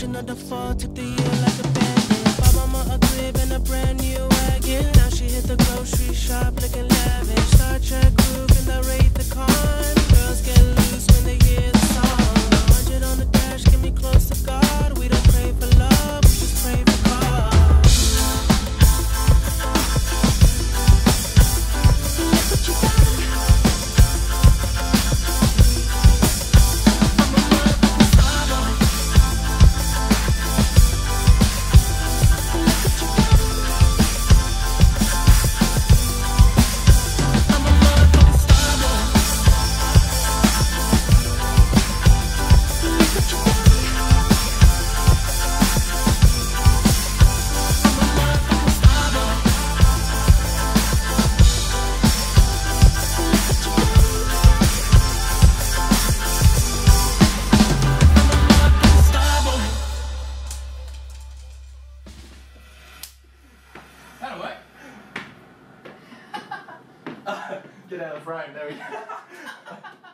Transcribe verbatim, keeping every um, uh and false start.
version of the fall, took the year like a bandit. Bought mama a crib and a brand new wagon. Now she hit the grocery shop looking lavish. Star Trek group and I rate the con. Girls get loose when they hear the song. one hundred on the dash, get me close to God. We don't pray for love, we just pray for God. Look what you done. Get out of the frame, there we go.